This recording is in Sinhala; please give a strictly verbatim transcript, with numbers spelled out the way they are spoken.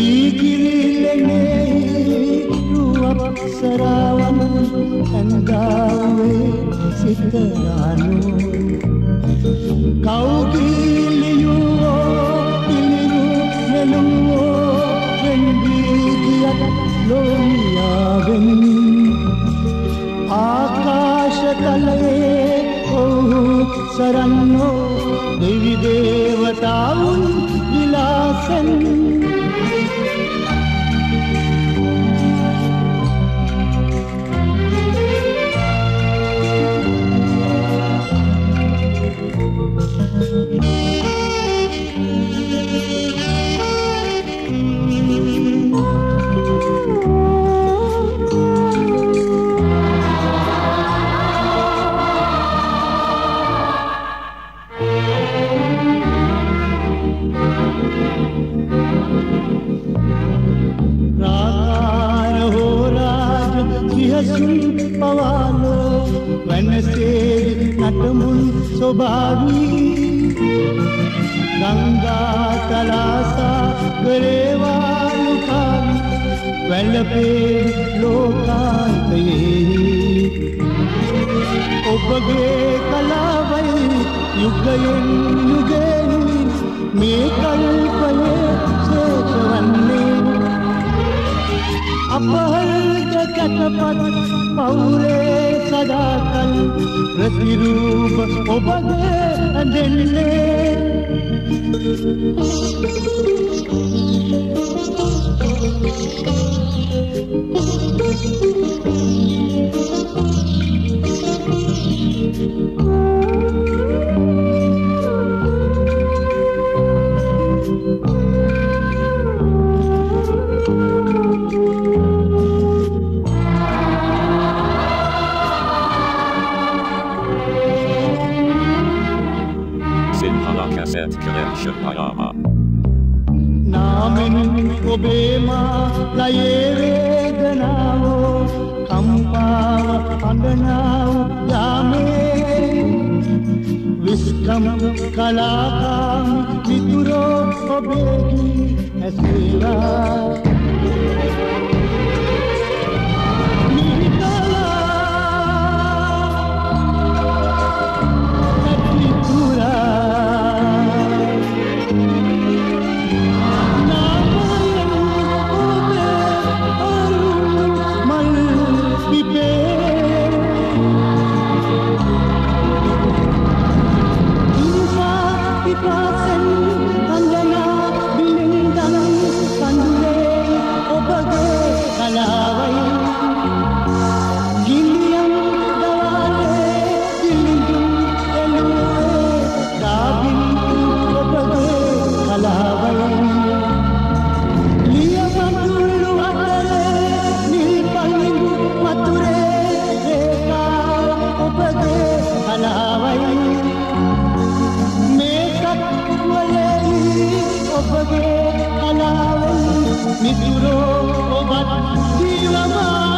වීගිරිලනේ රුවප්සරාවන් ඇන්දාවේ සිතරානු කවුගිලියෝ පිළිරු නෙළුවෝ වෙන්වීගියක් ලෝමියාවෙන් ආකාශතලයේ ඔහු සරන්නෝ දෙවි දේවතාවුන් විලාසෙන් पवालो वनसे नटमुन स्वभावी गंगा तलासा गरेवालु कावी वल्लपे लोकांतये ඔබගේ කලාවයි යුගයෙන් යුගයෙන් මේ කල්පයේ ශේෂවන්නේ අපහල්ද කැටපත් පවුරේ සදාකල් ප්‍රතිරූප ඔබගේ ඇඳෙන්නේ Cassette collection by Ama. Namin obema laye vedanao kampawa andanaw yame viskam kalakam mituro obegi asira Mituro obat jiwa